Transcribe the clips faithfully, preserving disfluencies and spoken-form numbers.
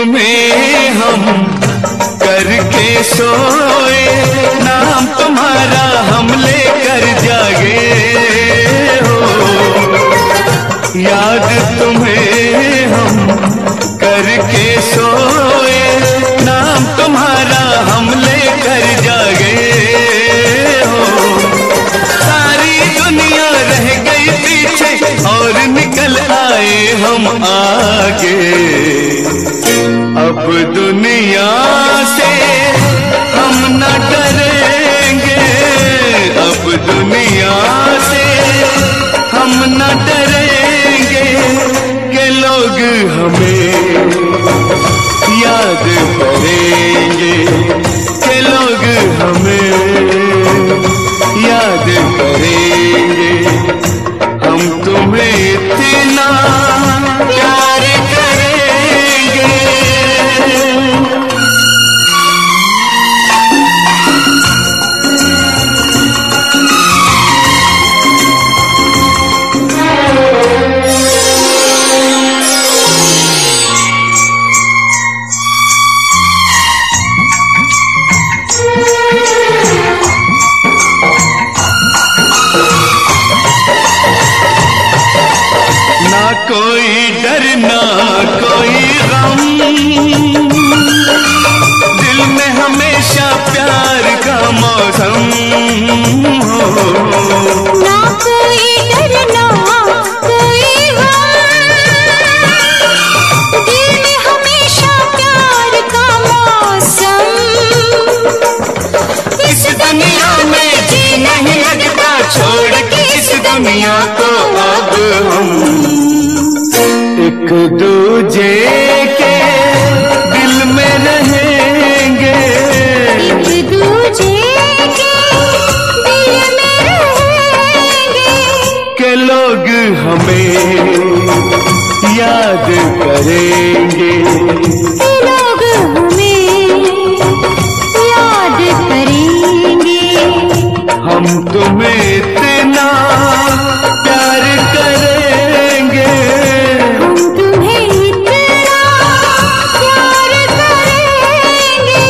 तुम्हें हम करके सोए, नाम तुम्हारा हम लेकर जागे हो। याद तुम्हें हम करके सोए, नाम तुम्हारा हम लेकर जागे हो। सारी दुनिया रह गई पीछे और निकल आए हम आगे। अब दुनिया से हम न डरेंगे, अब दुनिया से हम न डरेंगे कि लोग हमें याद करेंगे, कि लोग हमें याद करेंगे। हम तुम्हें इतना प्यार करेंगे। ना कोई डर ना कोई गम, दिल में हमेशा प्यार का मौसम हो। ना कोई डर ना कोई गम, दिल में हमेशा प्यार का मौसम। इस दुनिया में जी नहीं लगता, छोड़ के इस दुनिया को अब हम एक दूजे के दिल में रहेंगे, एक दूजे के दिल में रहेंगे। के लोग हमें याद करेंगे, के लोग हमें याद करेंगे। हम तुम्हें इतना प्यार करेंगे, हम तुम्हें इतना प्यार करेंगे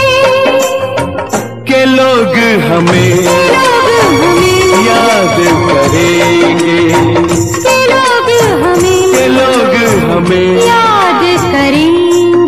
के लोग हमें लोग हमें याद करेंगे, के लोग हमें के लोग हमें याद करेंगे।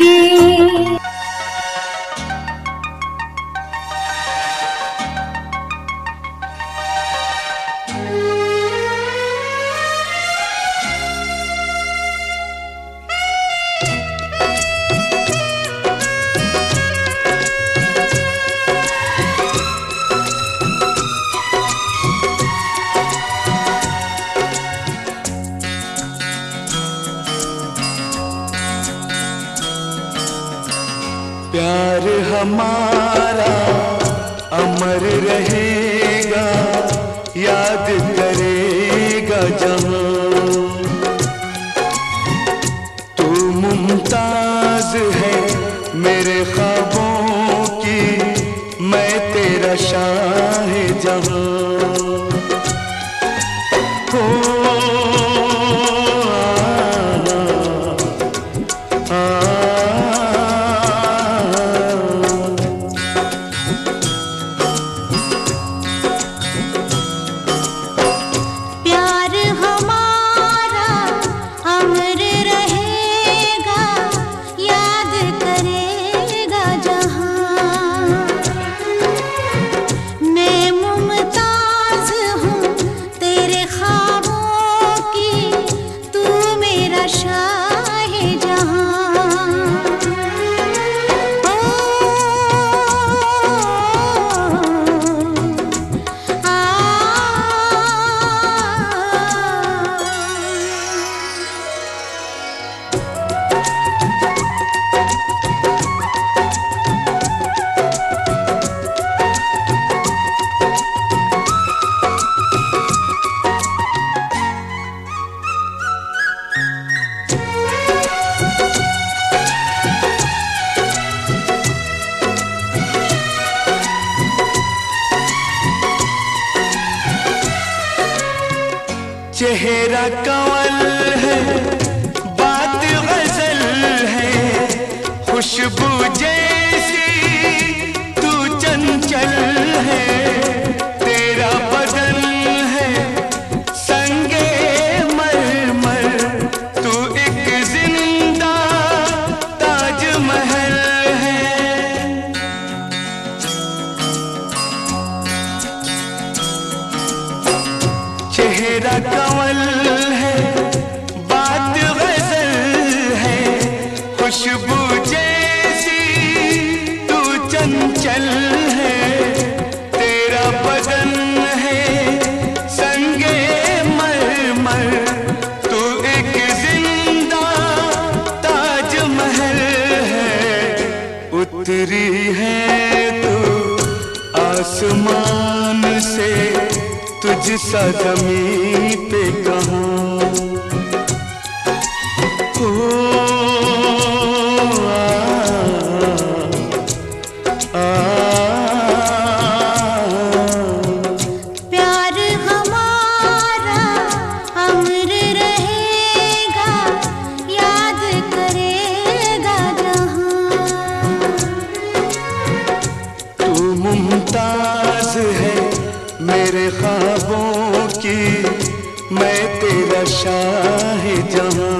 प्यार हमारा अमर रहेगा, याद करेगा जहां। तू मुमताज है मेरे ख्वाबों की, मैं तेरा शाह जहां। हो प्यार हमारा अमर रहेगा, याद करेगा जहां। मैं मुमताज हूँ तेरे ख्वाबों की, तू मेरा शाह जहां। चेहरा कंवल है, बात गजल है, खुशबू जैसी तू चंचल है, तेरा बदन है संगे मरमर, तू एक जिंदा ताजमहल है। चेहरा कंवल है, बात गजल है, खुशबू जैसी तू चंचल है, तेरा बदन है संगे मरमर, तू एक जिंदा ताजमहल है। उतरी है तू आसमान से, तुझसा ज़मीं पे कहाँ। ओ आ, आ, प्यार हमारा अमर रहेगा, याद करेगा जहां। तू मुमताज है मेरे ख्वाबों की, मैं तेरा शाहजहां।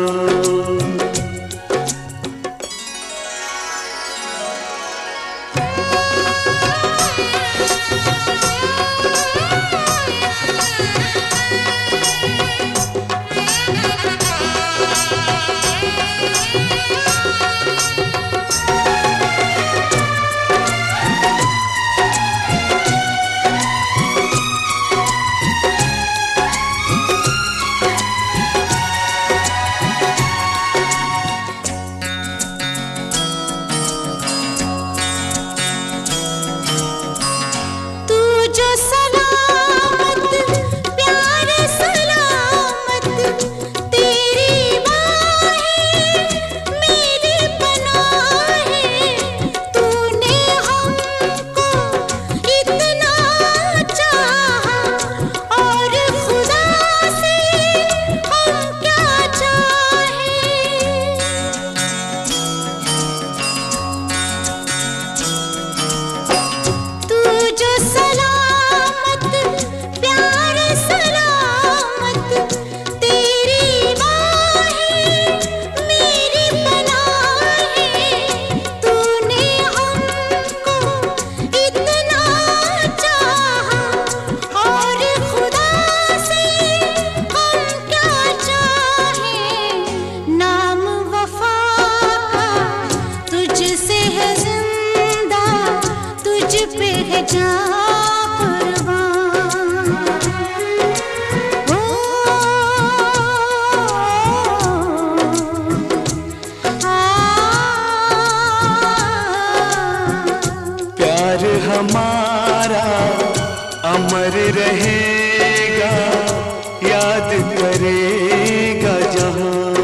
हमारा अमर रहेगा, याद करेगा जहां।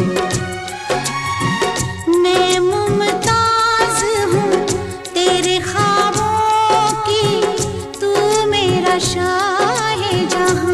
मैं मुमताज हूँ तेरे ख्वाबों की, तू मेरा शाहजहां।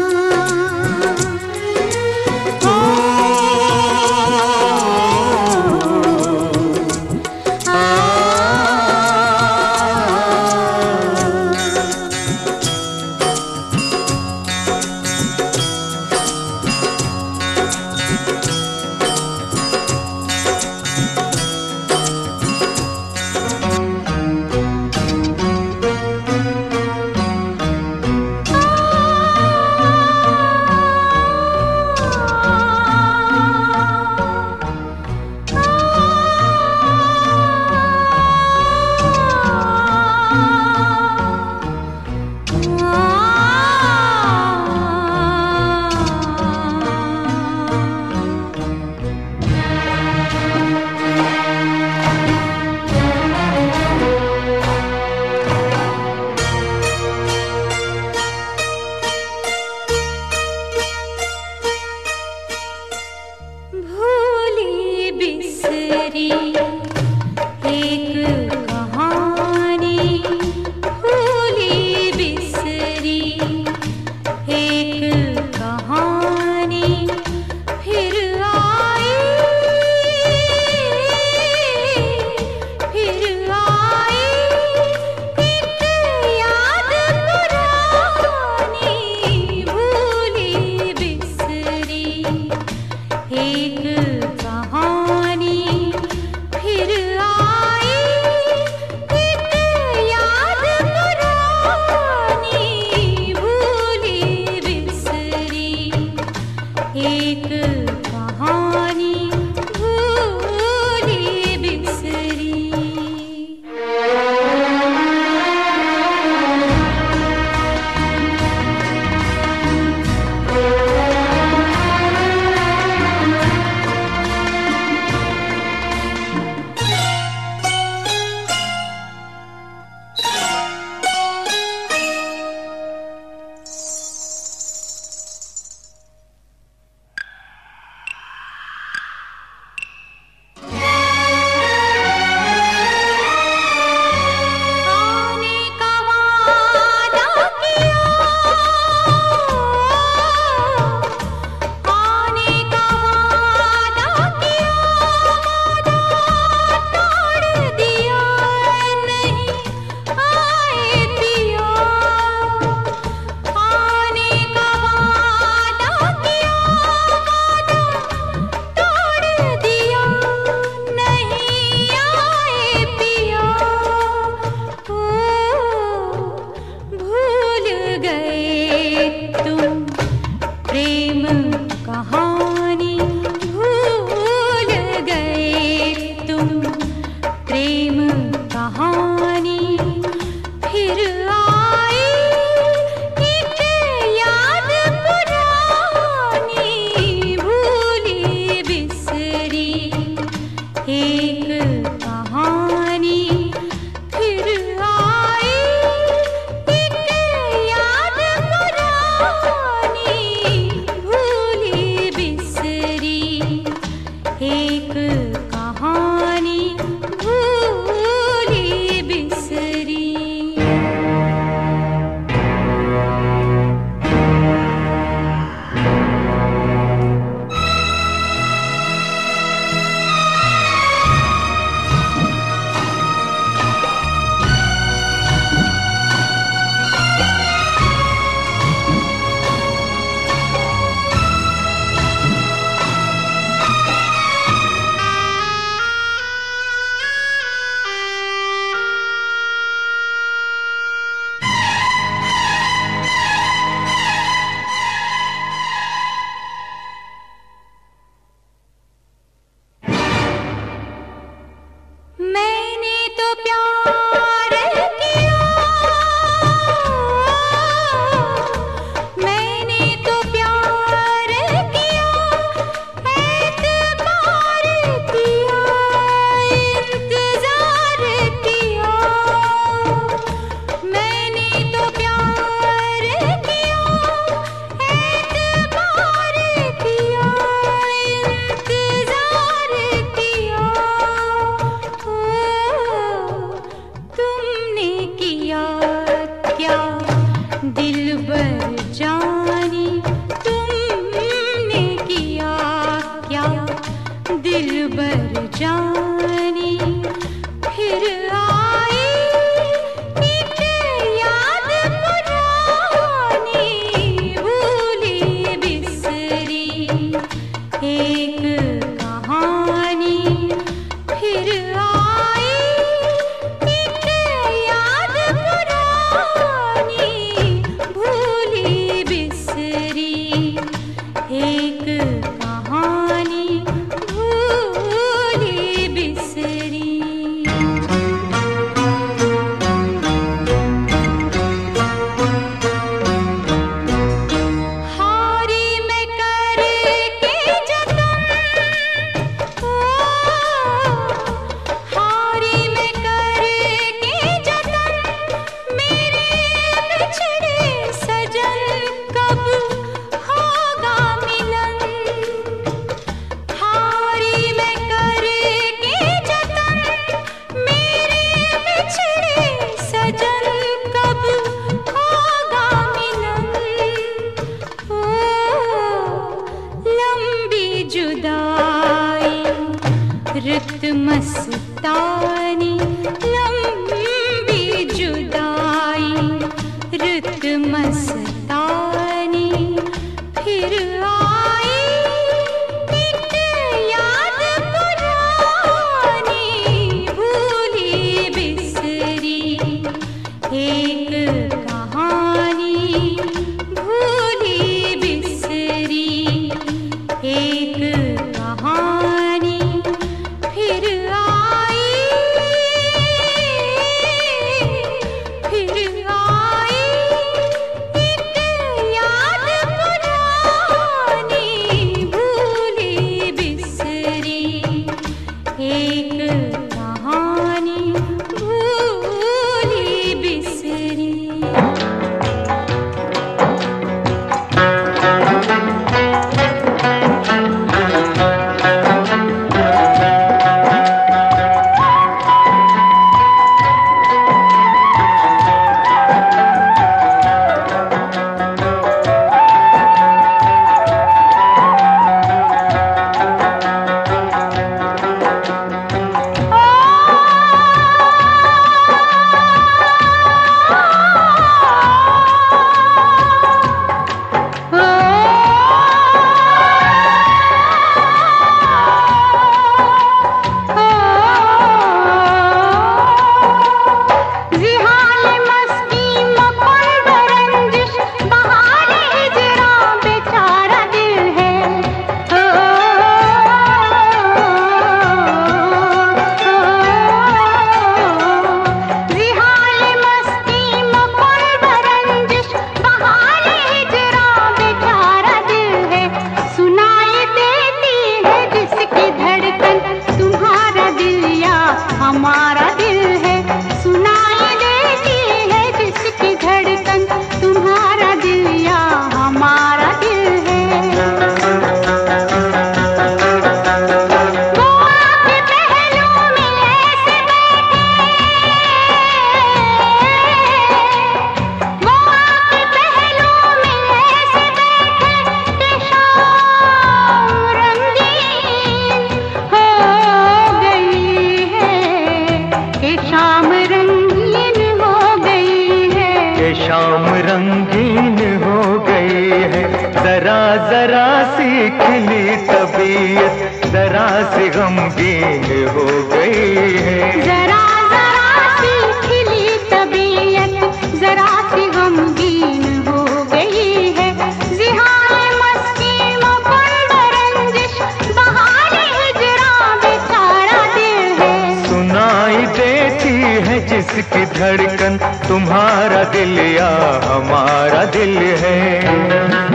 शाम रंगीन हो गई है, ये शाम रंगीन हो गई है। जरा जरा सी खिली तबीयत जरा सी गमगीन हो गई है। जरा जरा सी खिली तबीयत जरा सी गमगीन हो गई है। जिहाए मस्ती मुकुंद रंजिश बहारे हिजरा बेचारा दिल है। सुनाई देती है जिसकी धड़कन तुम्हारा दिल या हमारा दिल है।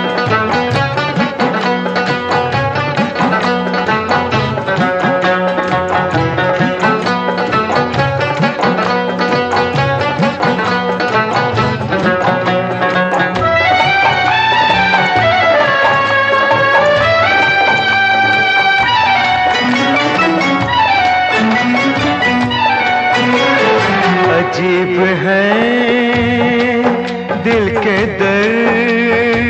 अजीब है दिल के दर्द,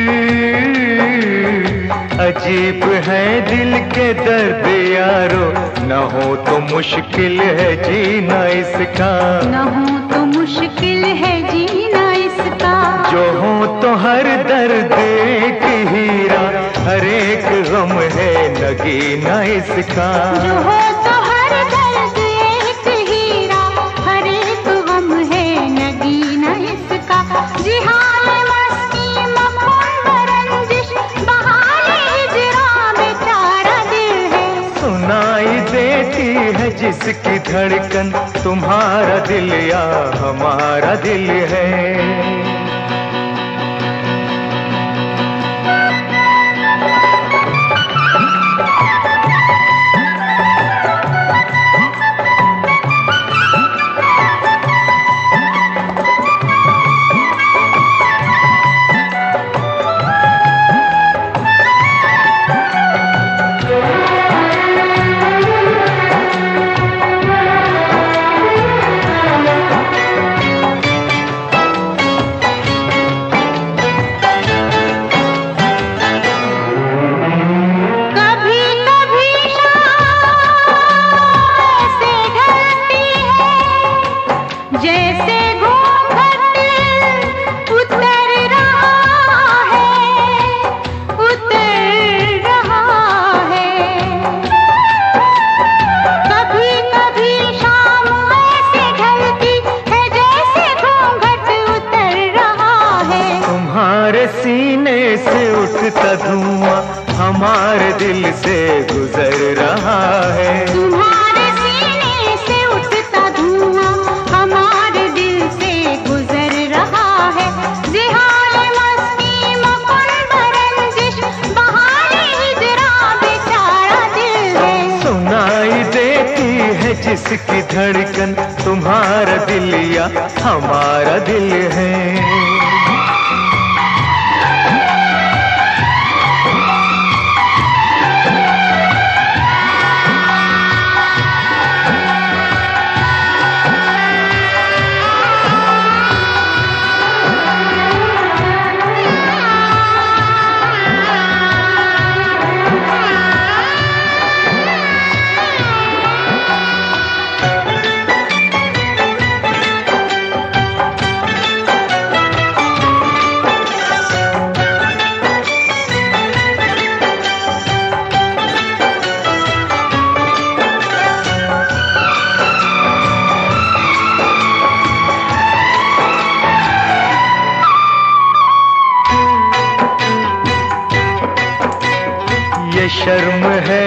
अजीब है दिल के दर्द यारो, न हो तो मुश्किल है जीना इसका, न हो तो मुश्किल है जीना इसका। जो हो तो हर दर्द एक हीरा, हर एक गम है नगीना इसका। जो हो तो हर दर्द एक हीरा, हर एक गम है नगीना इसका। जिहान मस्ती मुकुंद रंजिश बहारे हिजरा बेचारा दिल है। सुनाई देती है जिसकी धड़कन तुम्हारा दिल या हमारा दिल है। जैसे घूंघट उतर रहा है, उतर रहा है। कभी कभी शाम ऐसे ढलती है जैसे घूंघट उतर रहा है। तुम्हारे सीने से उठता धुआं हमारे दिल से गुजर रहा है। तुम्हारे सीने से उठता धुआं हमारे दिल से गुजर रहा है। जिहान मस्ती मुकुंद रंजिश बहारे हिजरा बेचारा दिल है। सुनाई देती है जिसकी धड़कन तुम्हारा दिल या हमारा दिल है। ये शर्म है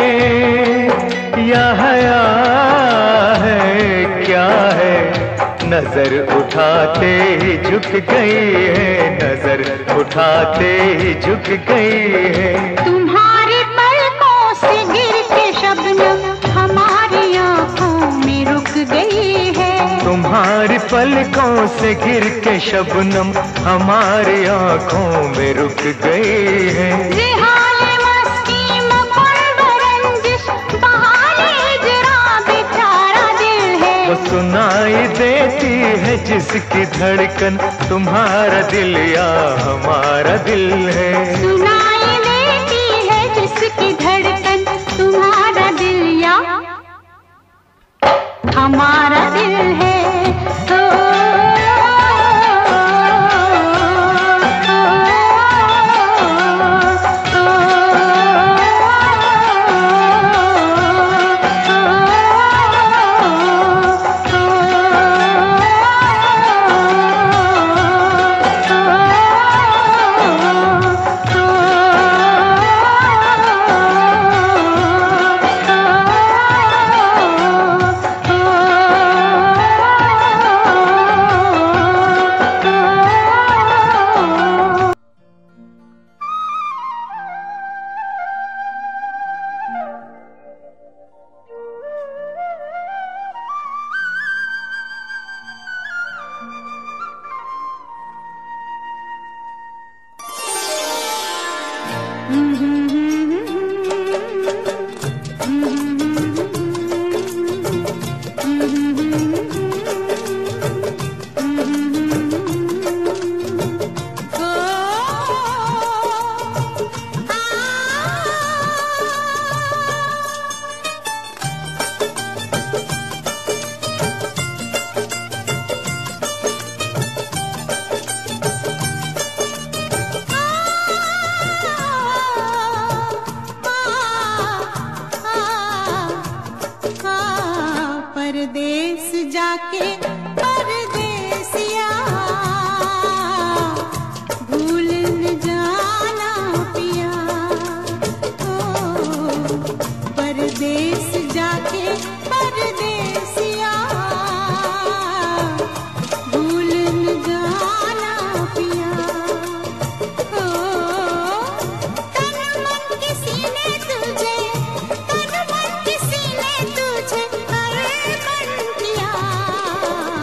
या हया है क्या है, नजर उठाते ही झुक गई है, नजर उठाते ही झुक गई है। तुम्हारी पलकों से गिर के शबनम हमारी आंखों में रुक गई है। तुम्हारी पलकों से गिर के शबनम हमारी आंखों में रुक गई है। जिहान मस्ती मुकुंद रंजिश बहारे हिजरा बेचारा दिल है। वो सुनाई देती है जिसकी धड़कन तुम्हारा दिल या हमारा दिल है। सुनाई देती है जिसकी धड़कन तुम्हारा दिल या हमारा दिल है। ओ, परदेस जाके परदेसिया भूल न जाना पिया। ओ परदेस जाके परदेसिया भूल न जाना पिया। ओ तन मन किसी ने तुझे तन मन किसी ने तुझे अर्पण किया।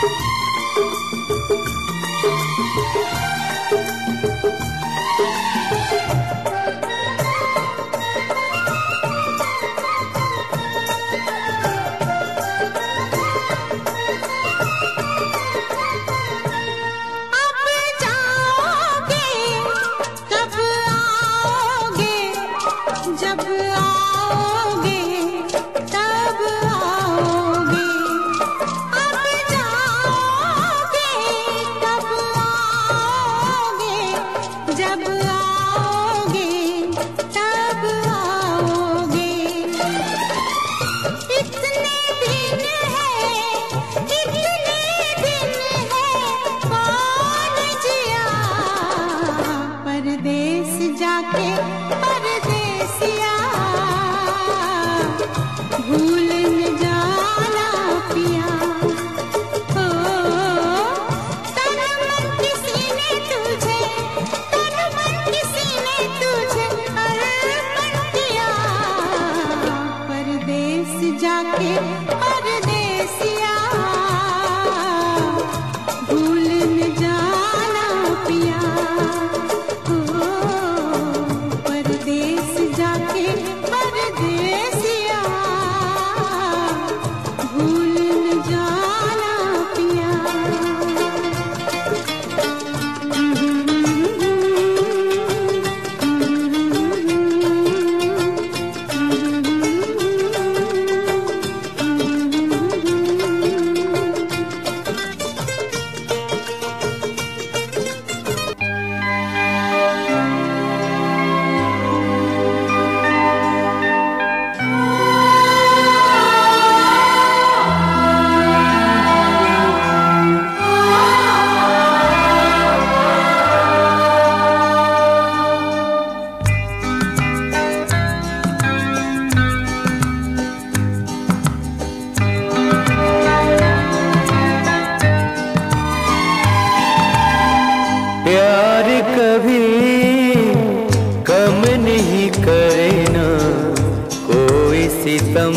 सितम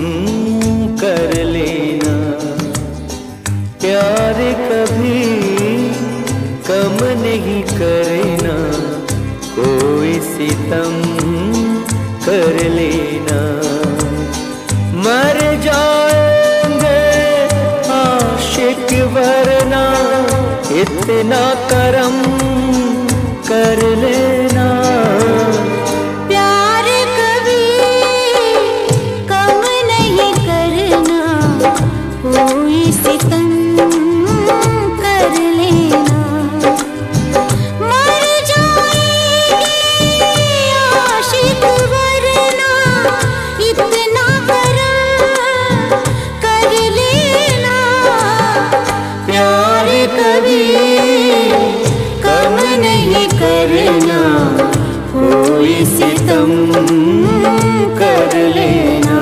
कर लेना, प्यार कभी कम नहीं करना, कोई सितम कर लेना। मर जाएंगे आशिक वरना इतना करम कर लेना। कोई सितम कर लेना, मर जाएंगे आशिक वरना इतना करम कर लेना। प्यार कभी कम नहीं करना, कोई सितम कर लेना।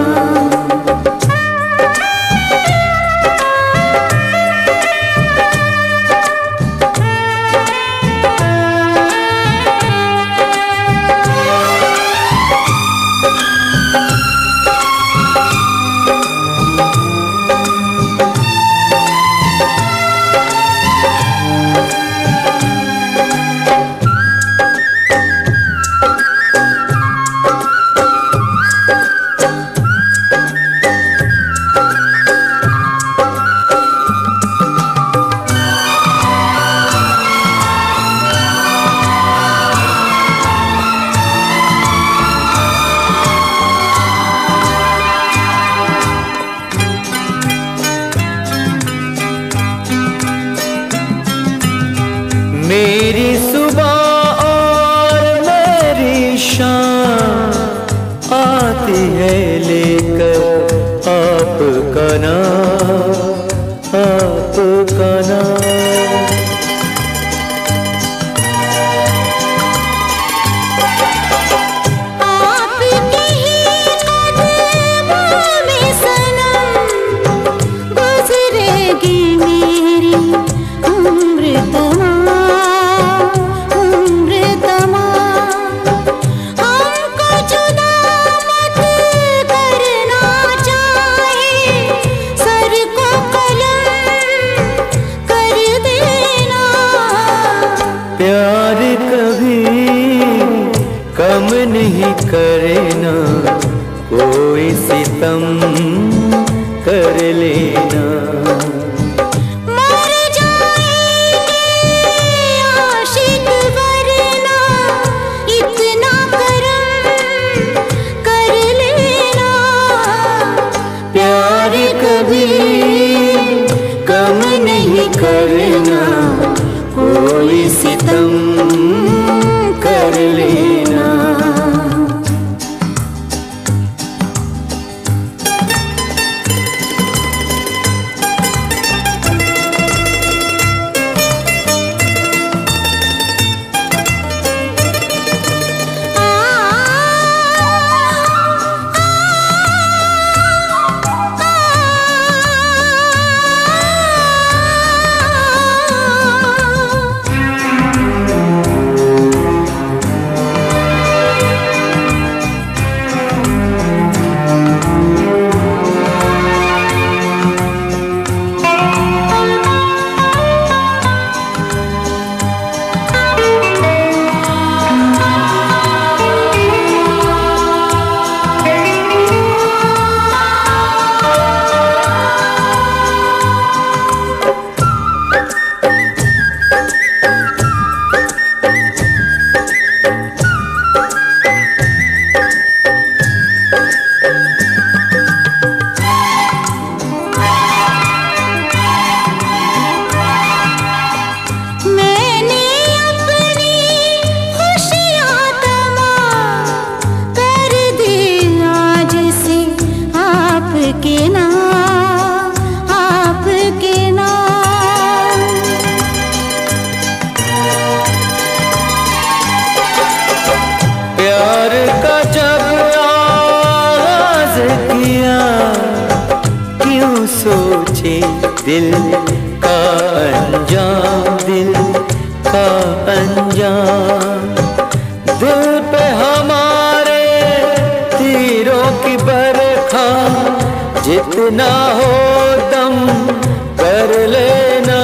मेरी सुबह और मेरी शाम आती है लेकर आपका नाम, आपका नाम। आपके ही कदमों में सनम गुजरेगी मेरी उम्र तमाम। गम नहीं करना, कोई सितम कर लेना। मर जाएंगे आशिक वरना इतना करम कर लेना। प्यार कभी कम नहीं करना, कोई सितम कर लेना। प्यार का जब आगाज किया, क्यों सोचे दिल का अंजाम, दिल का अंजाम। दिल पे हमारे तीरों की बरखा, जितना हो दम कर लेना।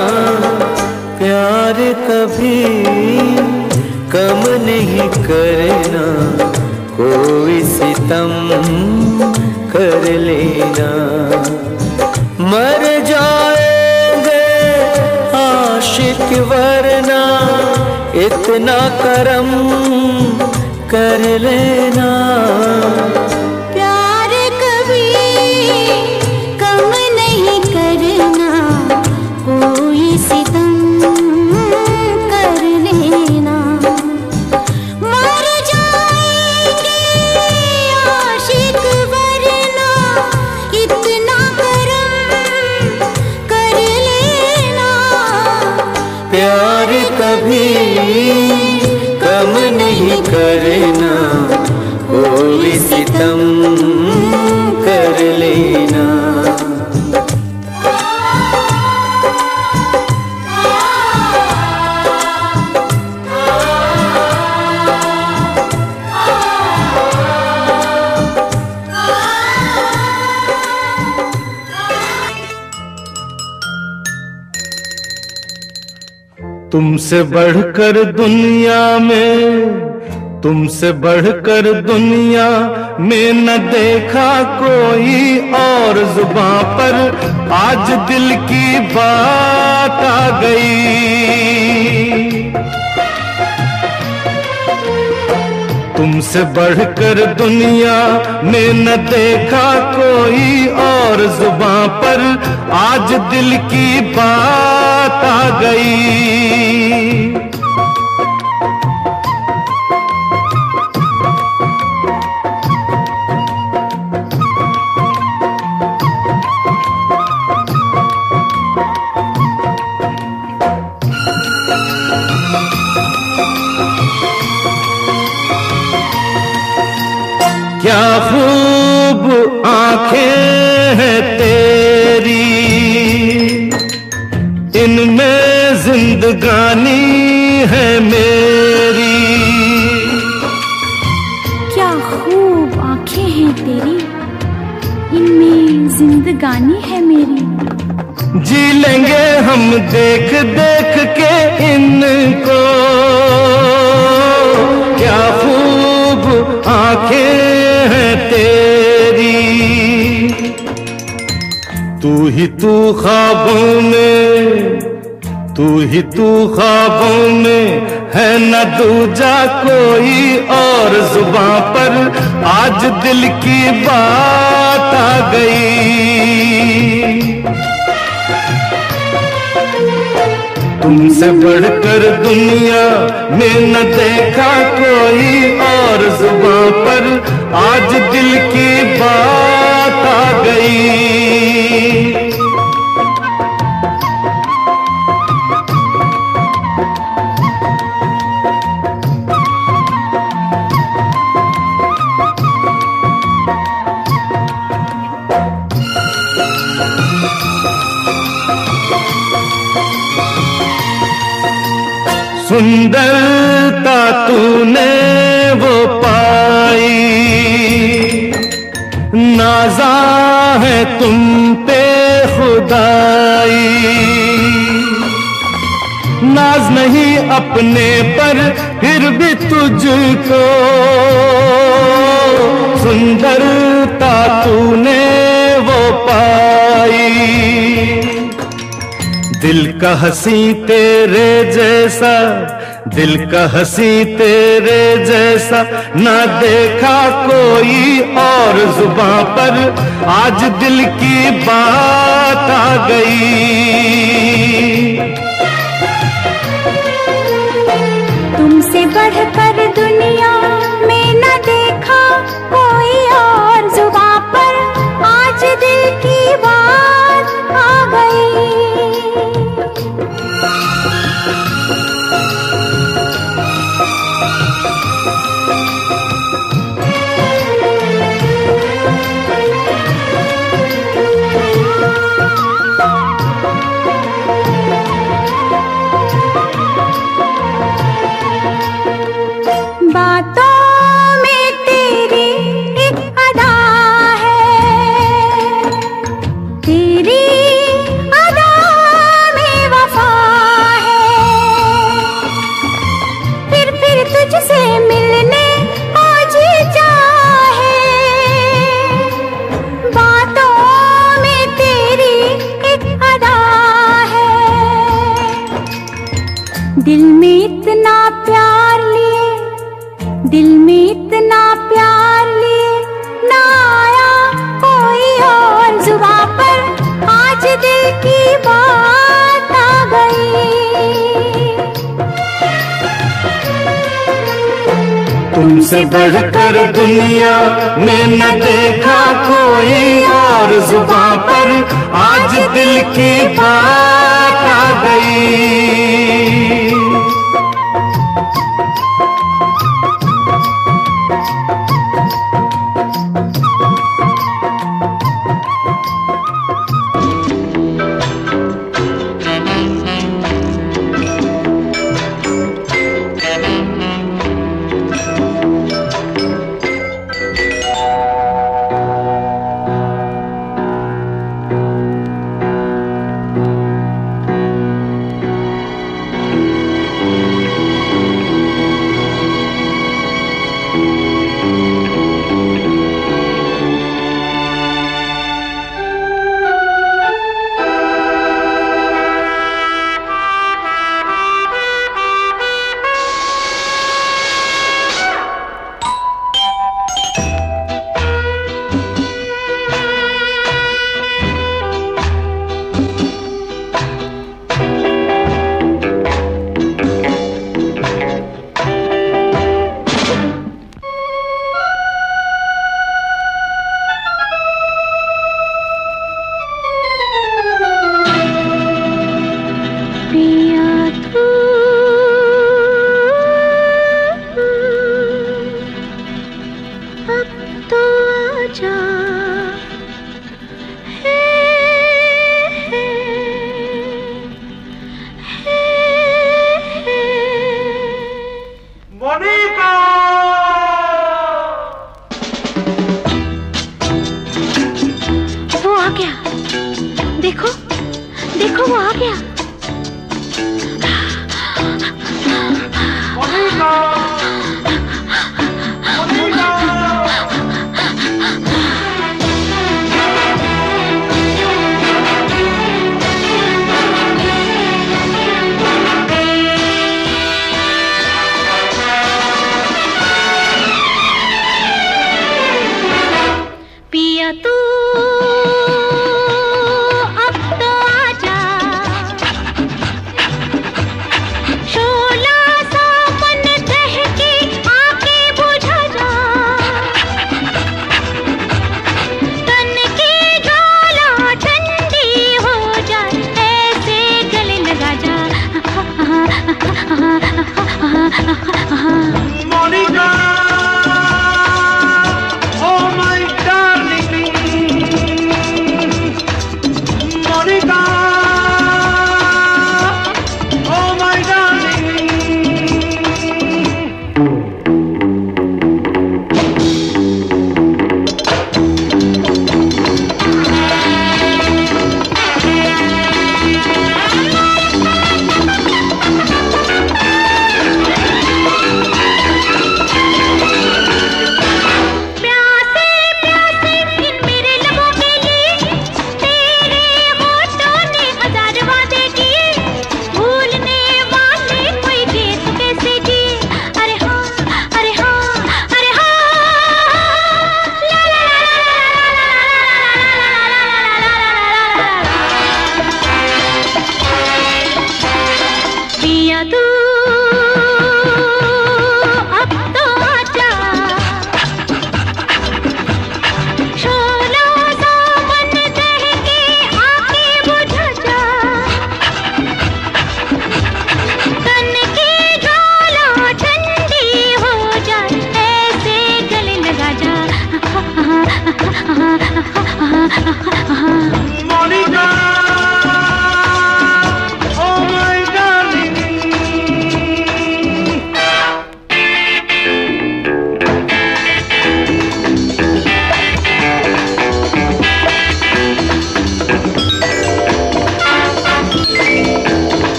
प्यार कभी कम नहीं करना, कोई सितम कर लेना। मर जाएंगे आशिक वरना इतना करम कर लेना। प्यार कभी कम नहीं करना, कोई सितम कर लेना। मर जाएंगे आशिक वरना इतना करम कर लेना। प्यार कभी कम नहीं करना, कोई सितम कर लेना। तुमसे बढ़कर दुनिया में, तुमसे बढ़कर दुनिया में न देखा कोई और। जुबां पर आज दिल की बात आ गई। तुमसे बढ़कर दुनिया में न देखा कोई और। जुबां पर आज दिल की बात आ गई। क्या खूब आंखें हैं तेरी, इनमें जिंदगानी है मेरी। क्या खूब आंखें हैं तेरी, इनमें जिंदगानी है मेरी। जी लेंगे हम देख देख के इनको, क्या खूब तू ही तू ख्वाबों में, तू ही तू ख्वाबों में है न दूजा कोई और। जुबां पर आज दिल की बात आ गई। तुमसे बढ़कर दुनिया में न देखा कोई और। जुबां पर आज दिल की बात आ गई। सुंदरता तूने वो पाई, नाज़ा है तुम पे खुदाई। नाज नहीं अपने पर फिर भी तुझको, सुंदरता तूने वो पाई। दिल का हंसी तेरे जैसा, दिल का हंसी तेरे जैसा ना देखा कोई और। जुबां पर आज दिल की बात आ गई। तुमसे बढ़कर दुनिया में न देखा कोई और। जुबां पर आज दिल की बात आ गई। बातों में तेरी एक अदा है, तेरी अदा में वफा है। फिर फिर तुझसे मिलने आज चाहे। बातों में तेरी एक अदा है। दिल में इतना प्यार लिए, दिल में इतना प्यार लिए ना आया कोई और। जुबां पर आज दिल की बात आ गई। तुमसे बढ़कर दुनिया में न देखा कोई और। जुबां पर आज दिल की बात आ गई।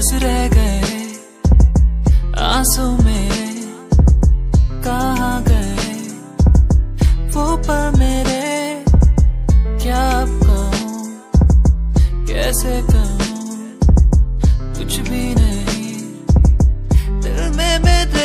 बस रह गए आंसू मेरे, कहाँ गए वो पल मेरे, क्या अब कहूँ कैसे कहूँ, कुछ भी नहीं दिल में मेरे।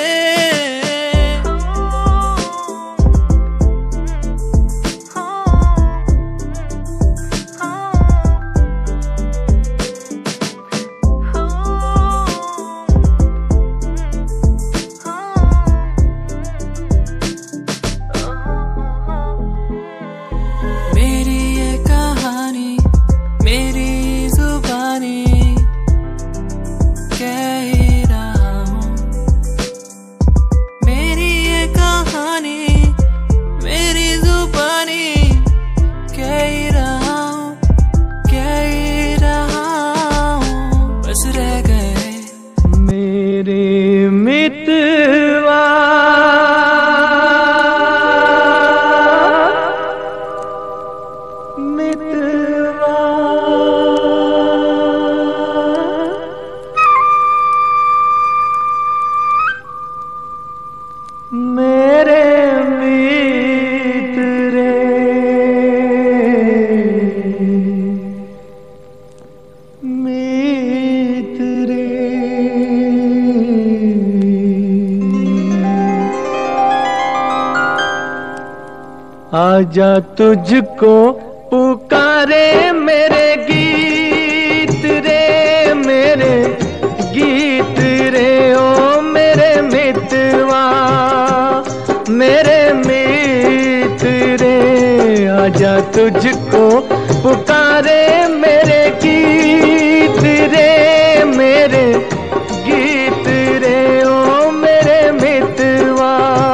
आजा तुझको पुकारे मेरे गीत रे, मेरे गीत रे ओ मेरे मितवा, मेरे मित रे। आजा तुझको पुकारे मेरे गीत रे, मेरे गीत रे ओ मेरे मितवा।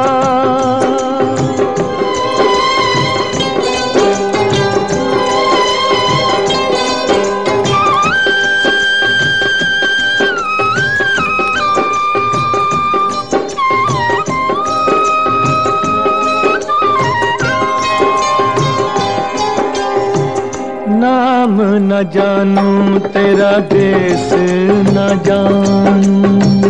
नाम न जानूं तेरा देश न जानूं,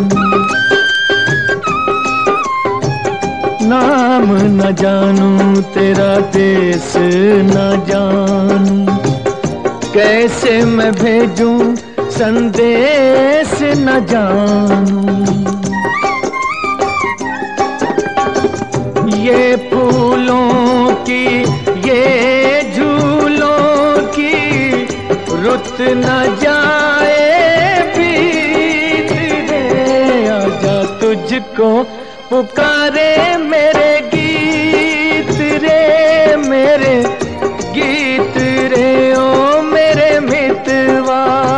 नाम न जानूं तेरा देश न जानूं, कैसे मैं भेजूं संदेश न जानूं। ये फूलों की ये रुत न जाए बीत रे। आजा तुझको पुकारे मेरे गीत रे, मेरे गीत रे ओ मेरे मितवा।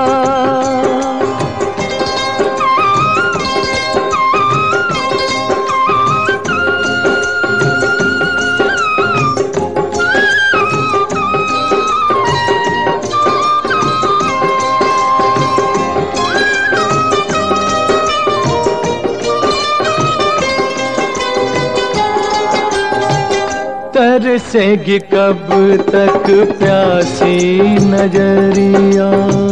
तरसेगी कब तक प्यासी नजरिया,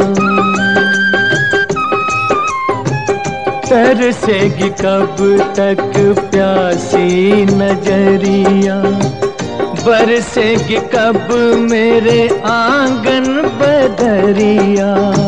तरसेगी कब तक प्यासी नजरिया, बरसेगी कब मेरे आंगन बदरिया।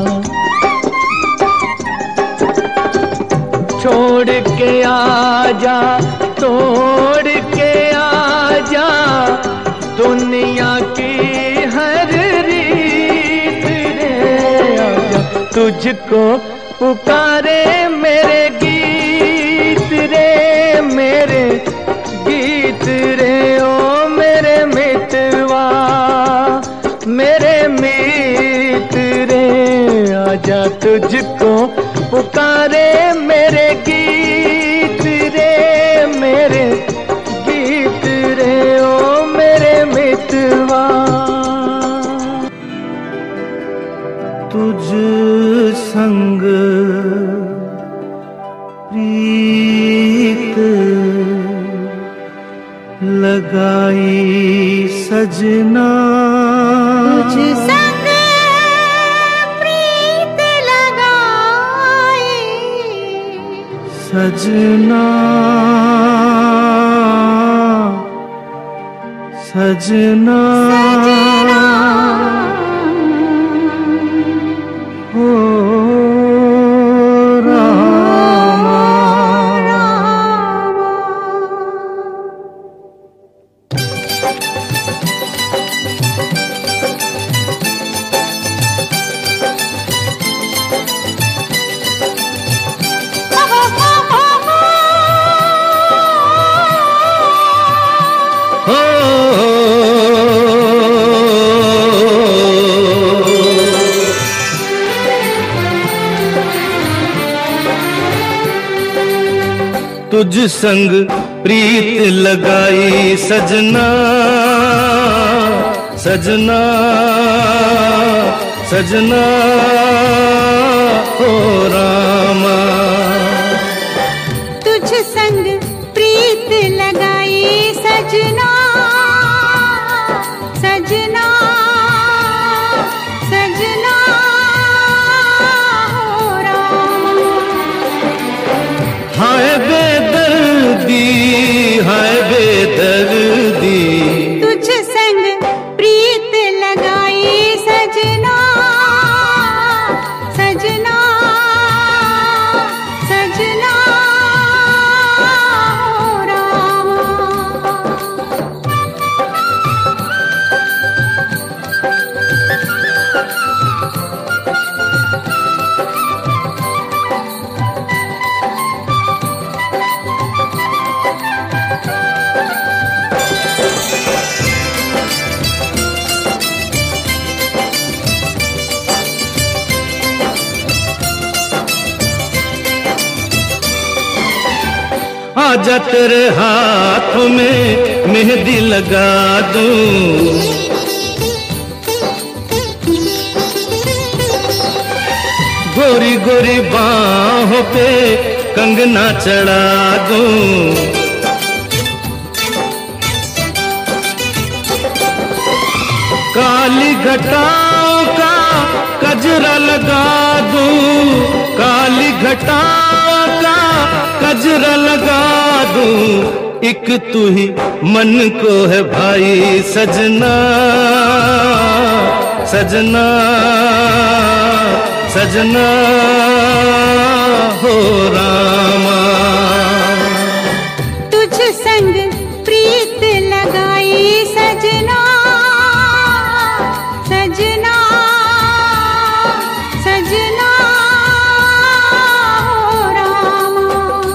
छोड़ के आजा तोड़ के आजा दुनिया की हर रीत रे। आजा तुझको पुकारे मेरे गीत रे, मेरे गीत रे ओ मेरे मितवा, मेरे मित रे। आजा तुझको पुकारे मेरे गीत रे, मेरे गीत रे ओ मेरे मितवा। तुझ संग प्रीत लगाई सजना, तुझ संग प्रीत लगाई सजना सजना हो रामा। तुझ संग प्रीत लगाई सजना सजना सजना हो रामा। तुझ संग प्रीत लगाई सजना सजना सजना हो रामा। हाय बेदर्दी हाय बेदर्दी तुझ संग प्रीत लगाई सजना सजना सजना हो रामा। आजा तेरे हाथ में मेहंदी लगा दूं, गोरी गोरी बाहों पे कंगना चढ़ा दूं। काली घटाओं का कजरा लगा दूं, काली घटाओं का कजरा लगा दूं। एक तू ही मन को है भाई सजना सजना सजना हो रामा। तुझ संग प्रीत लगाई सजना सजना सजना हो रामा।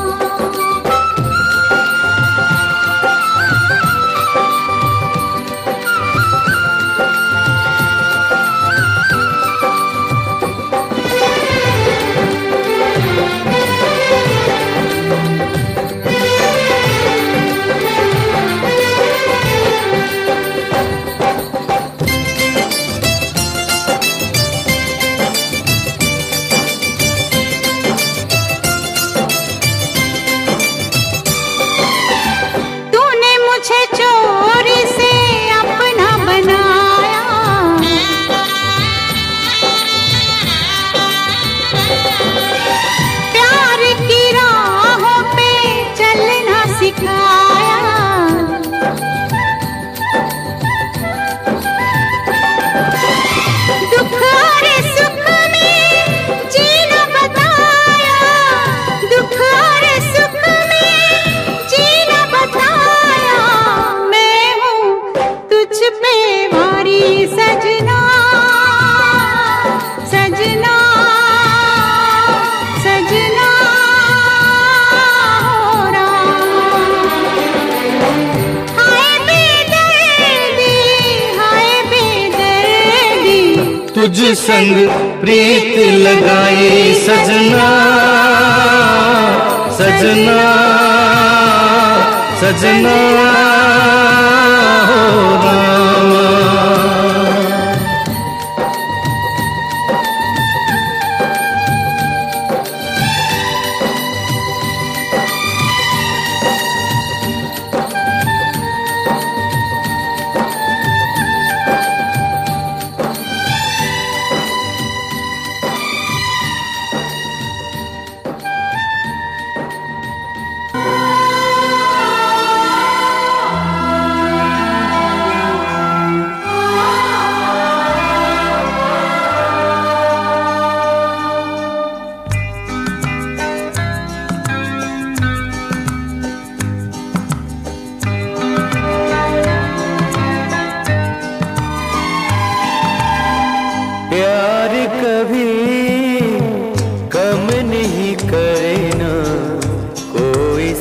तूने मुझे चोरी से अपना बनाया, प्यार की राहों पे चलना सिखाया। दुख और सुख में जीना बताया, दुख और सुख में जीना बताया। मैं हूँ तुझ पे भारी सजना सजना सजना हो रामा। हाय बेदर्दी हाय बेदर्दी तुझ संग प्रीत लगाई सजना सजना सजना हो रामा।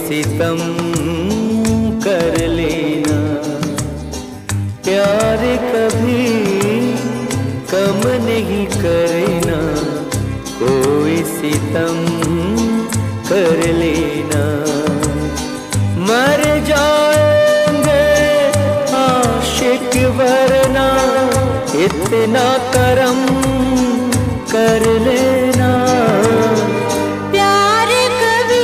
सितम कर लेना। प्यार कभी कम नहीं करना, कोई सितम कर लेना। मर जाएंगे आशिक वरना इतना करम कर लेना। प्यार कभी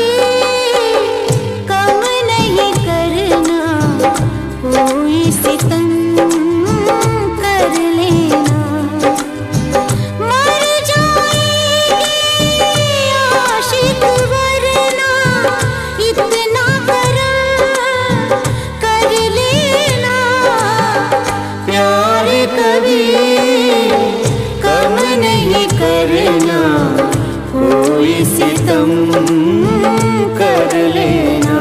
कम नहीं करना, कोई सितम कर लेना। मर जाएंगे आशिक वरना इतना करम कर लेना। प्यार कभी कम नहीं करना, कोई सितम कर लेना।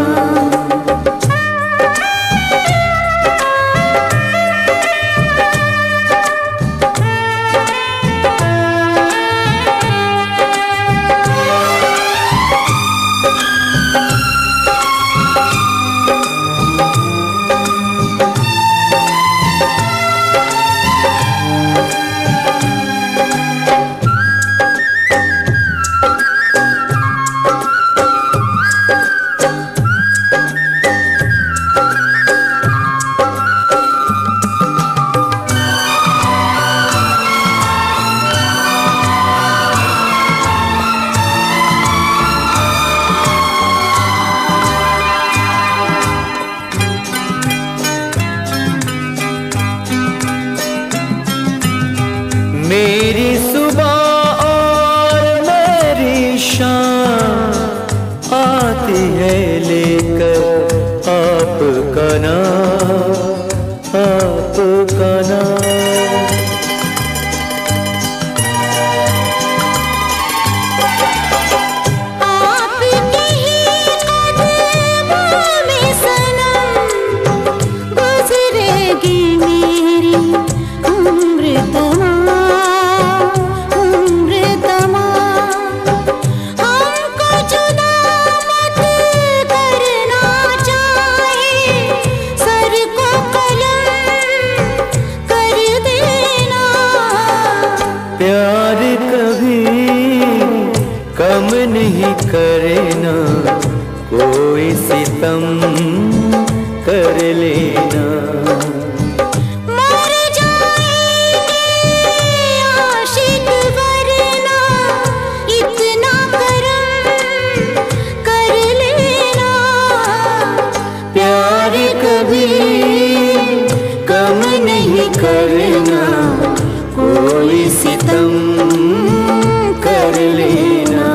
मेरी सुबह और मेरी शाम आती है लेकर आपका नाम, आपका नाम। आपके ही कदमों में सनम गुजरेगी मेरी उम्र तमाम, उम्र तमाम। हमको जुदा मत करना चाहे, सर को कलम कर देना। प्यार कभी कम नहीं करना, कोई सितम कर लेना। मर जाएंगे आशिक वरना इतना करम कर लेना। प्यार कभी कम नहीं करना, कोई सितम कर लेना।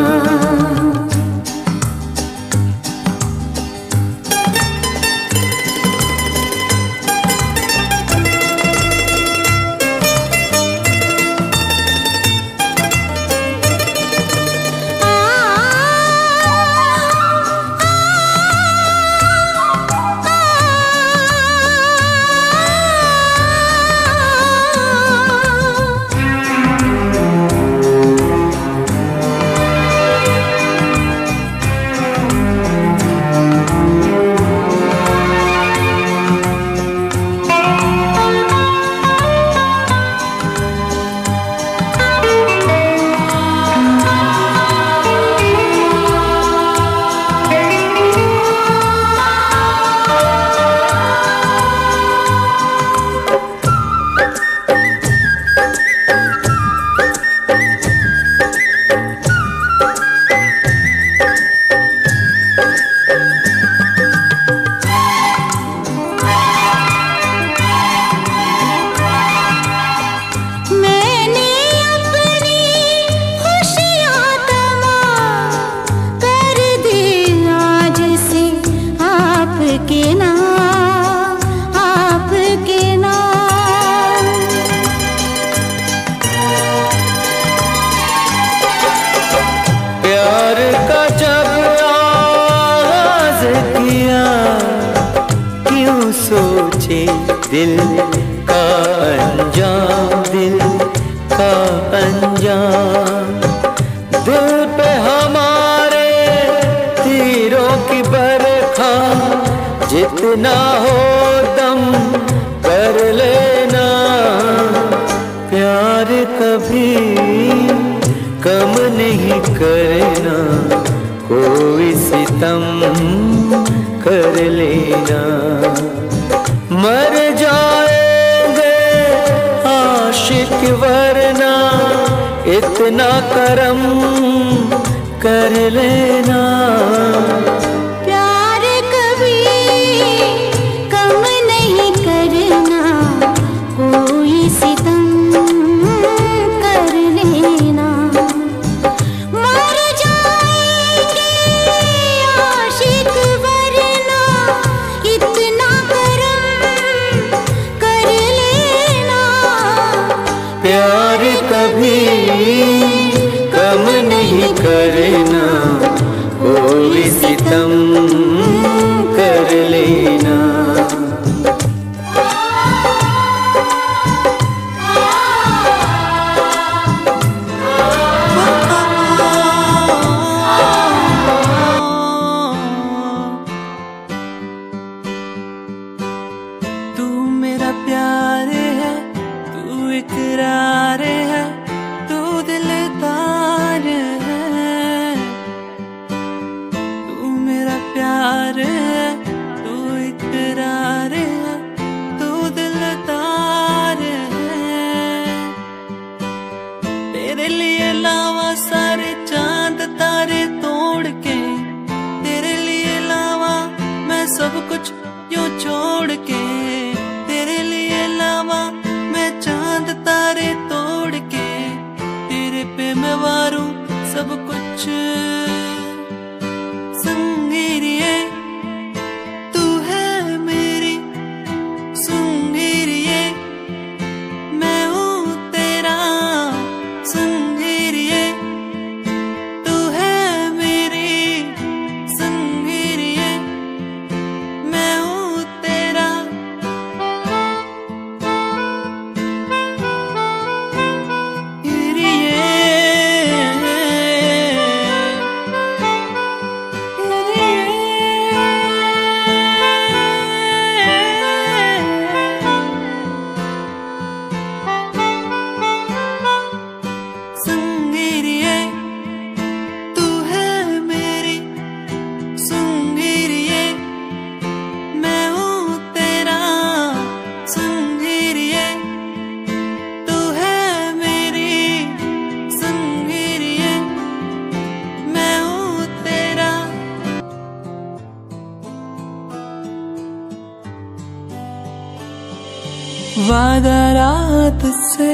मैंने अपनी खुशियाँ तमाम कर दी आज से आपके नाम, आपके नाम। प्यार का जब आगाज किया, क्यों सोचे दिल का अंजाम, दिल का अंजाम। दिल पे हमारे तीरों की बरखा इतना हो दम कर लेना, प्यार कभी कम नहीं करना, कोई सितम कर लेना। मर जाएंगे आशिक वरना, इतना करम कर लेना। प्यार कभी कम नहीं करना, कोई सितम कर लेना। मर जाएंगे आशिक वरना, इतना करम कर लेना। प्यार कभी कम नहीं करना, कोई सितम कर लेना। तू मेरा प्यार है, तू इकरार है, तू दिलदार है। तू मेरा प्यार है, तू इकरार है, तू दिलदार है। तेरे लिए लावा सारे चांद तारे तोड़ के, तेरे लिए लावा मैं सब कुछ यूं छोड़ के। तेरे लिए लावा मैं चांद तारे तोड़ के, तेरे पे मैं वारूं सब कुछ। संगीरिए तू है मेरी, संगीरिए मैं हूँ तेरा। संगीरिए तू है मेरी, संगीरिए मैं हूँ तेरा। संगीरिए तू है मेरी, संगीरिए मैं हूँ तेरा। संगीरिए तू है मेरी, संगीरिए मैं हूँ तेरा। वादा रात से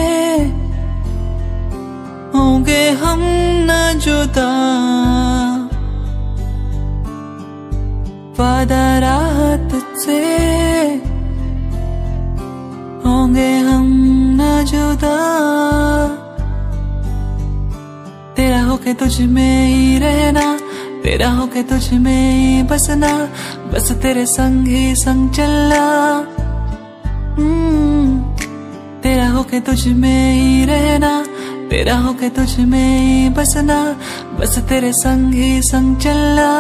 होंगे हम न जुदा, वादा रात से होंगे हम न जुदा। तेरा होके तुझ में ही रहना, तेरा होके तुझ में ही बसना, बस तेरे संग ही संग चलना। तेरा होके तुझ में ही रहना, तेरा होके तुझ में ही बसना, बस तेरे संग ही संग चलना।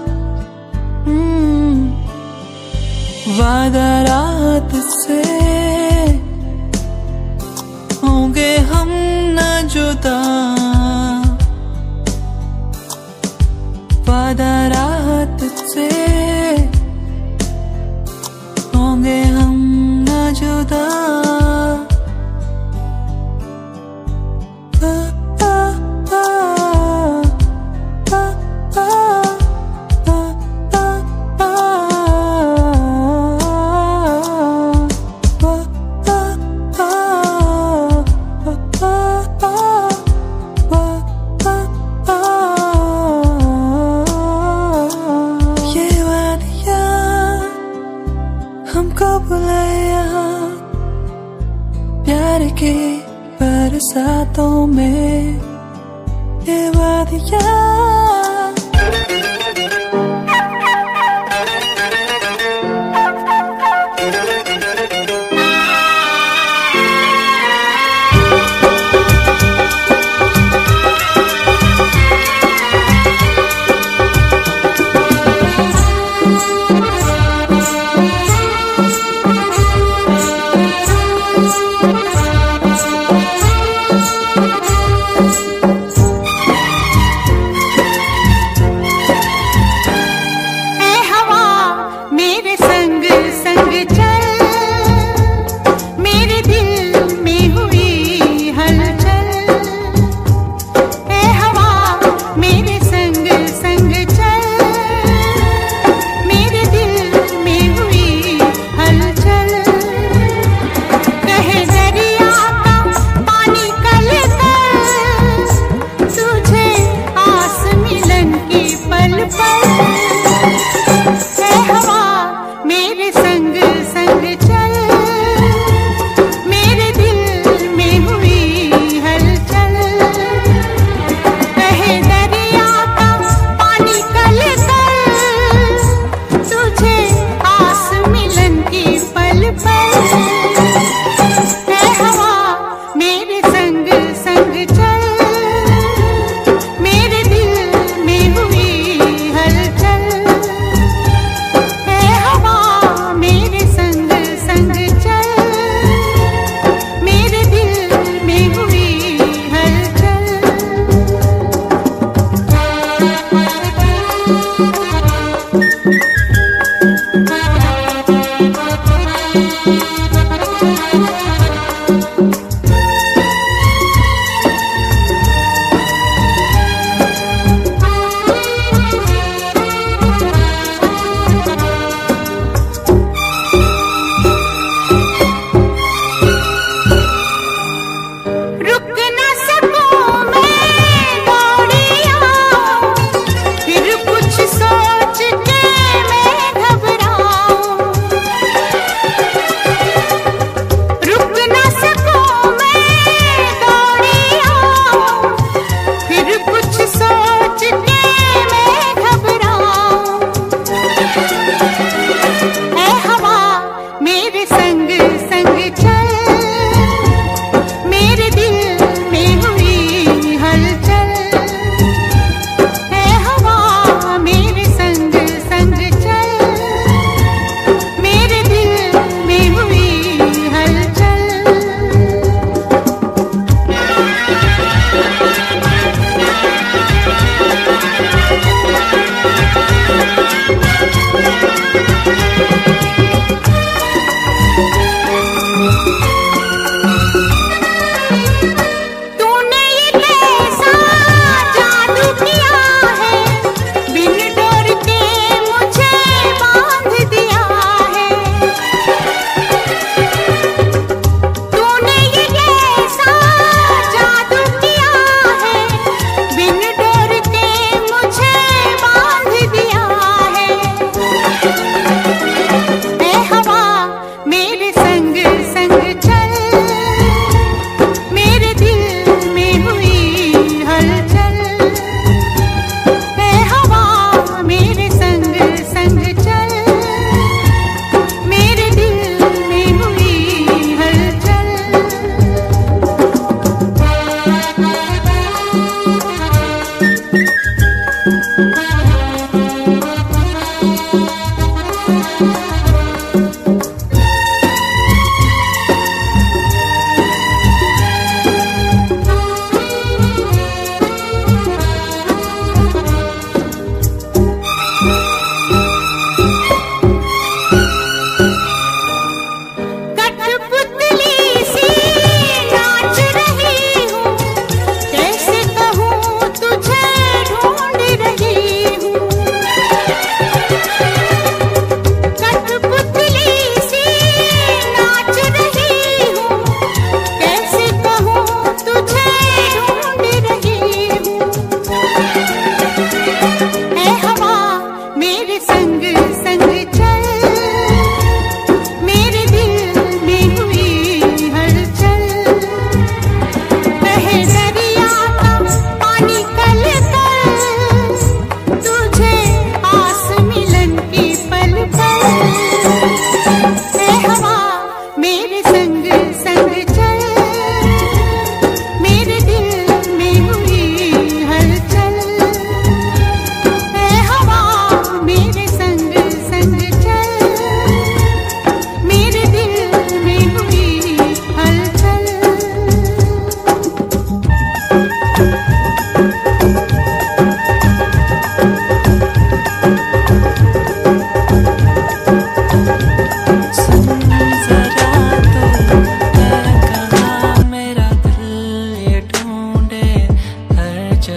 वादा रात से होंगे हम न जुदा, वादा रात से होंगे हम न जुदा। हमको बुलाया प्यार के बरसातों में, ये वादियाँ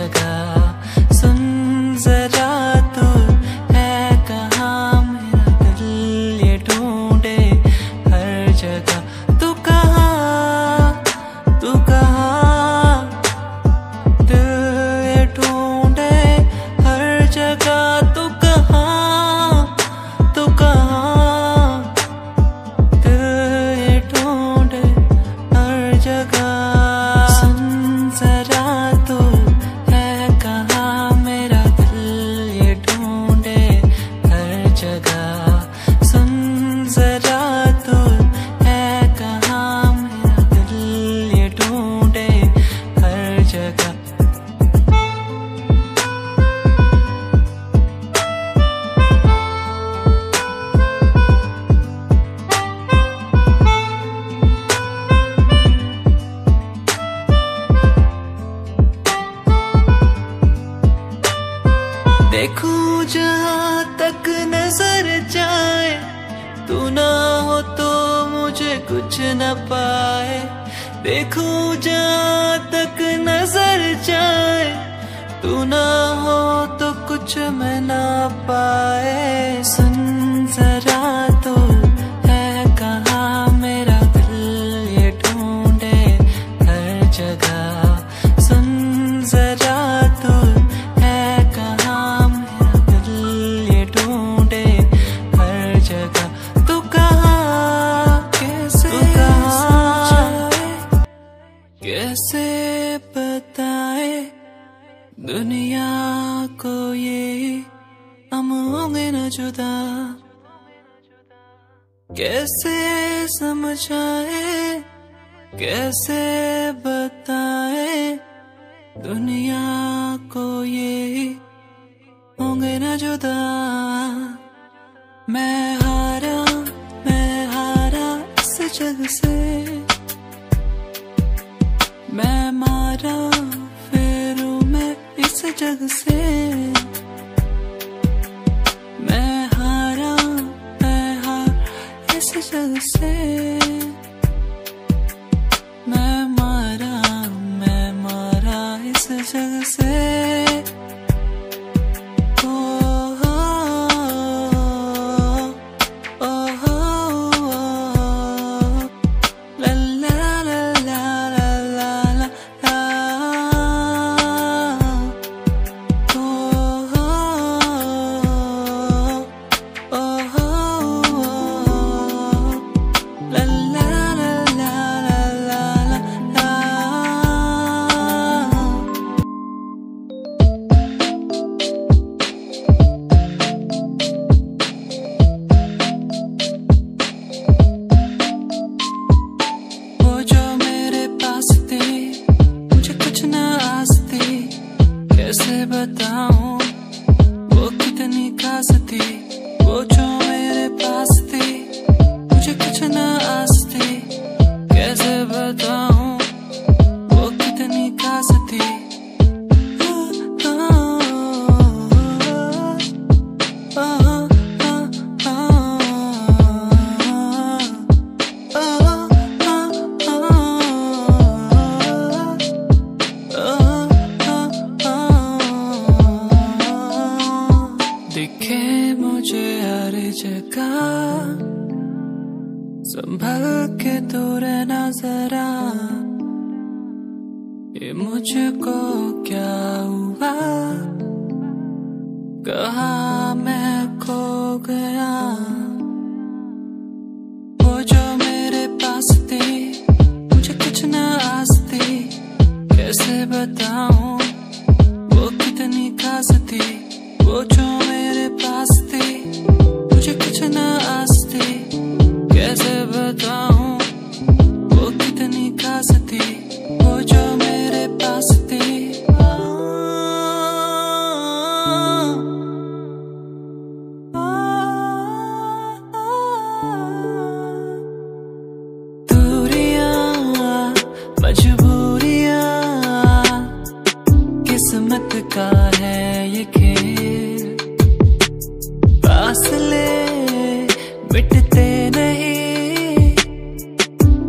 जगह। सुन जरा तू है कहाँ, मेरा दिल ये ढूंढे हर जगह। तू कहाँ, तू कहाँ, दिल ये ढूंढे हर जगह। तू कहाँ, तू कहाँ, दिल ये ढूंढे हर जगह। सुन जरा तू है कहाँ, मेरा दिल ये ढूंढे हर जगह। सुन जरा तू है कहाँ, मेरा दिल ये ढूंढे हर जगह। देखूं जहाँ तक नजर जाए, तू ना हो तो मुझे कुछ न पाए। देखूं जहाँ तक नजर जाए, तू ना हो तो कुछ मैं ना पाए। सुन जरा तो है कहाँ, मेरा दिल ये ढूंढे हर जगह। सुन जरा तो है कहाँ, मेरा दिल ये ढूंढे हर जगह। तू कहाँ, कैसे समझाए, कैसे बताए दुनिया को ये हम होंगे न जुदा। कैसे समझाए, कैसे बताए दुनिया को ये होंगे न जुदा। मैं हारा, मैं हारा इस जग से, मैं मारा फिरूं मैं इस जग से। मैं हारा, मैं हार इस जग से। मैं मारा, मैं मारा इस जग से। ओ हो, ओ हो, ला ला ला ला ला ला ला। ओ हो, ओ हो, ला ला ला ला ला ला ला। वो जो मेरे पास थे, मुझे कुछ न आस थी। कैसे बताऊं वो कितनी खास थी। वो जो मेरे पास थी, मुझे कुछ न आस थी। कैसे बताऊं वो कितनी खास थी। दिखे मुझे हर जगह, संभल के तू रहना जरा। ये मुझको क्या हुआ, कहाँ मैं खो गया। वो जो मेरे पास थी, मुझे कुछ न आस थी। कैसे बताऊं वो कितनी खास थी। वो जो मेरे पास थी, मुझे कुछ न आस थी। कैसे बताऊं वो कितनी खास थी। वो जो मेरे पास थी। दूरियां, मजबूरियां, किस्मत का है ये खेल। फासले मिटते नहीं,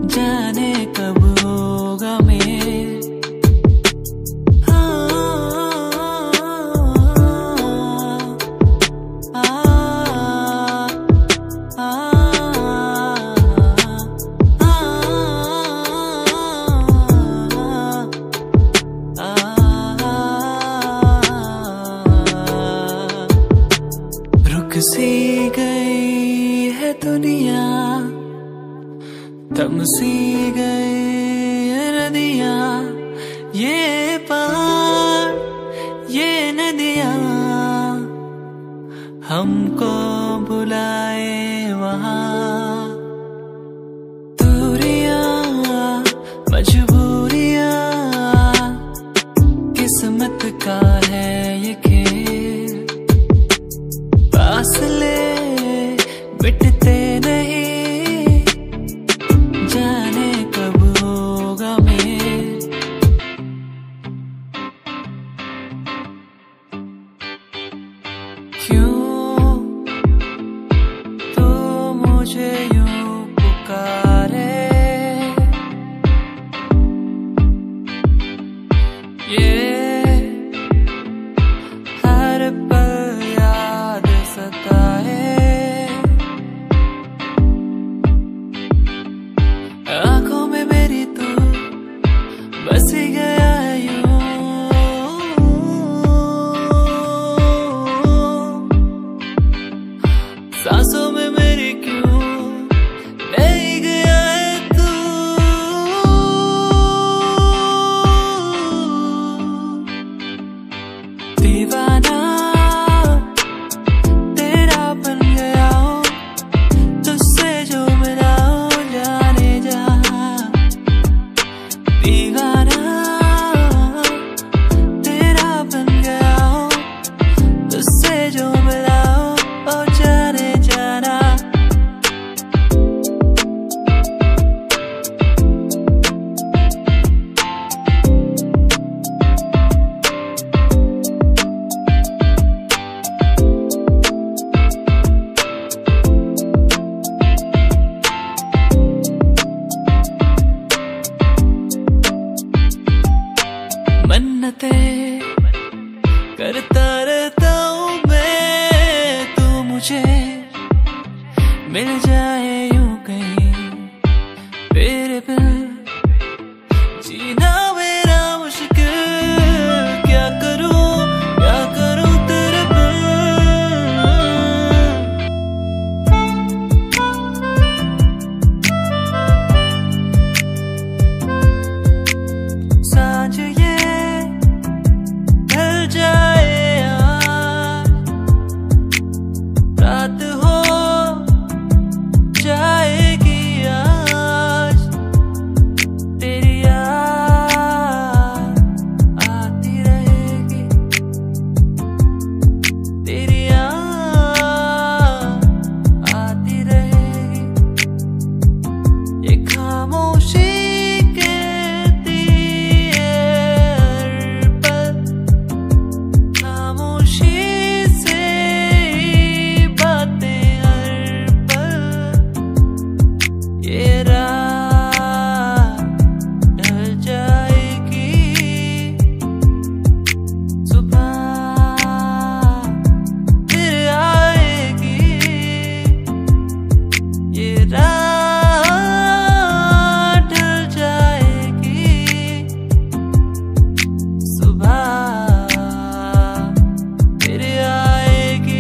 जाने कब होगा मेल। हाँ, रुक सी गई है दुनिया, थम सी गई है नदियाँ, ये पहाड़ ये नदियाँ हमको बुलाए वहाँ। दूरियां मजबूरियां किस्मत का है ये खेल, फासले मिटते नहीं, जाने कब होगा मेल। क्यों तो मुझे यूं पुकारे, ये हर पल याद सताए, आंखों में मेरी तू बस ही गया है यूं, सांसों में मेरी क्यों नहीं गया है तू। दीवाना तेरा बन गया हूँ, तुझसे जो मिला हूँ जाने जहाँ। दीवाना तेरा बन गया हूँ, तुझसे जो मिला हूँ ओ जाने जाना। मन्नतें करता रहता हूँ मैं, तू मुझे मिल जाए यूं कहीं, तेरे बिन जीना मेरा मुश्किल, क्या करूँ क्या करूँ तेरे बिन। सांझ ये ढल जाए आज, रात हो जाएगी आज, तेरी याद आती रहेगी, तेरी याद आती रहेगी। ये खामोशी कहती है हर पल, खामोशी से ही बातें हर पल, ये रात ढल जाएगी, सुबह फिर आएगी, ये रात ढल जाएगी, सुबह फिर आएगी।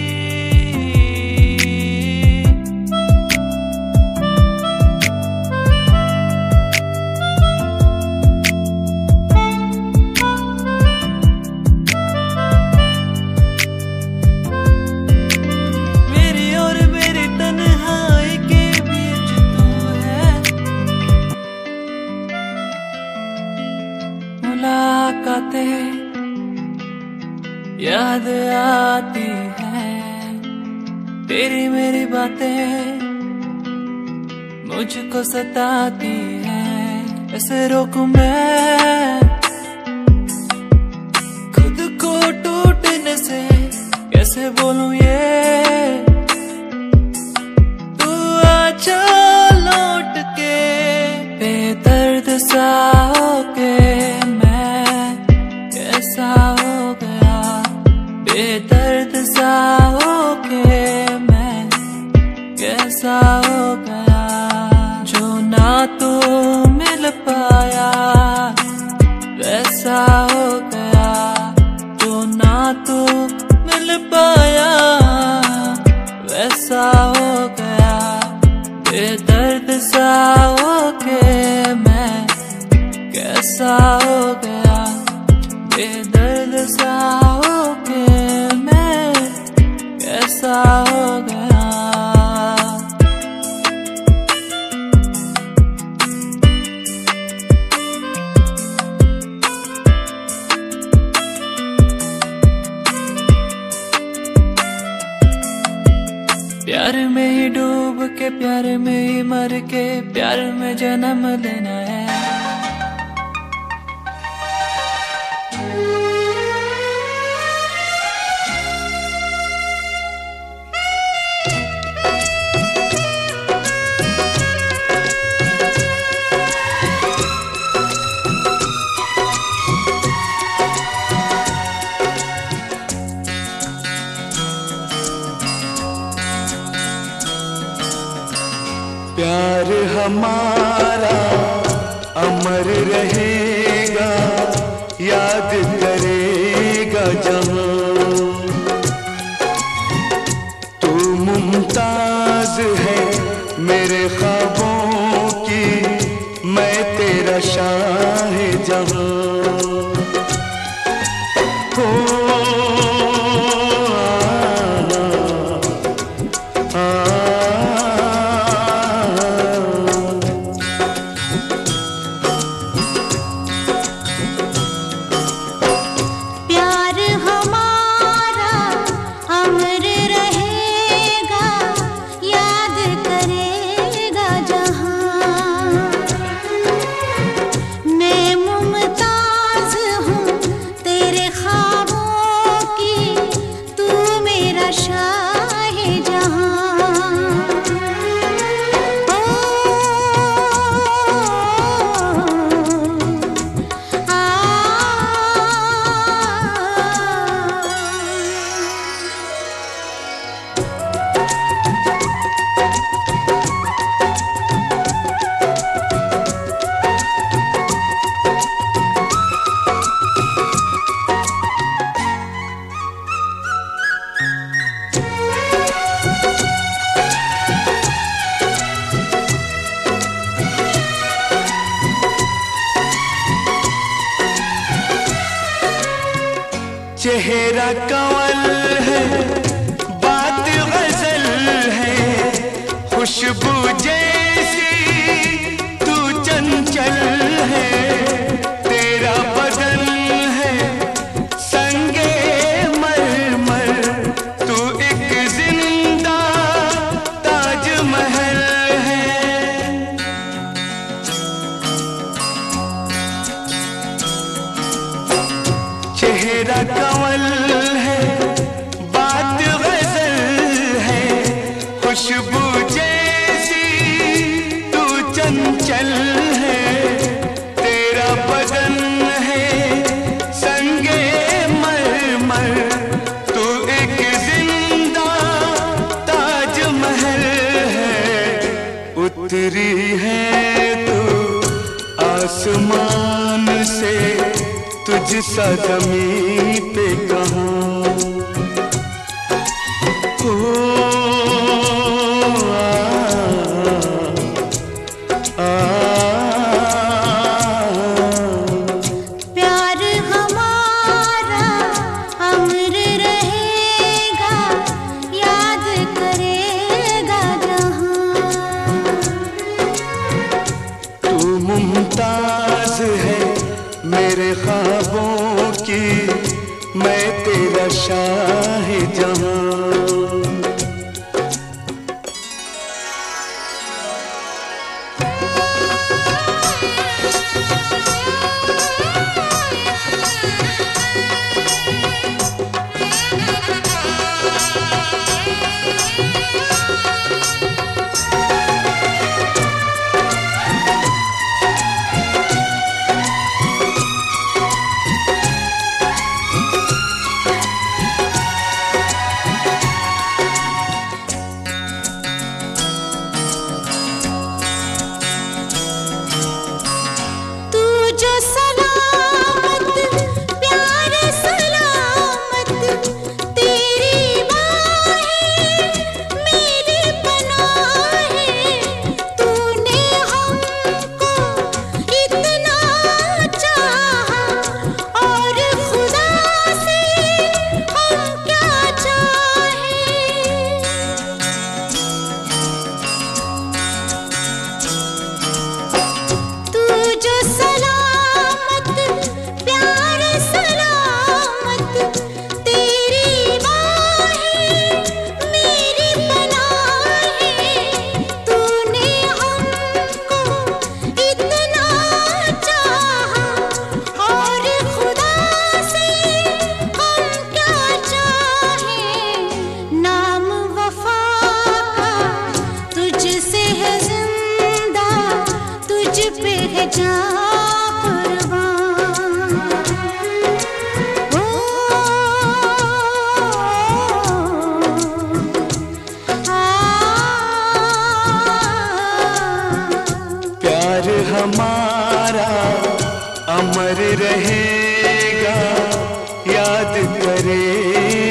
मेरी और मेरी तन्हाई के बीच तू है, मुलाकातें याद आती हैं, तेरी मेरी बातें मुझको सताती हैं। ऐसे रोकूं मैं खुद को टूटने से, कैसे बोलूं ये तू आजा लौट के, बेदर्द सा होके मैं कैसा हो गया, बेदर्द सा होके मैं कैसा हो गया, जो ना तो मिल पाया वैसा हो गया, जो ना तो मिल पाया सा हो गया, बेदर्द सा हो के मैं कैसा हो गया, बेदर्द सा हो के मैं कैसा हो गया। प्यार में ही डूब के, प्यार में ही मर के, प्यार में जन्म लेना है। प्यार हमारा अमर रहेगा, याद करेगा जहां। तू मुमताज है मेरे ख्वाबों की, मैं तेरा शाह जहां। हो चेहरा कंवल है, बात गजल है, खुशबू जैसी तू चंचल है। तेरा बदन है संगे मरमर, तू एक जिंदा ताजमहल है। चेहरा कंवल है, बात गजल है, खुशबू जैसी तू चंचल है। तेरा बदन है संगे मरमर, तू एक जिंदा ताजमहल है। उतरी है तू आसमान से, तुझसा ज़मीं पे कहाँ। ओ आ, आ, प्यार हमारा अमर रहेगा, याद करेगा जहां। तू मुमताज है मेरे ख्वाबों की, मैं तेरा शाह जहां। करे।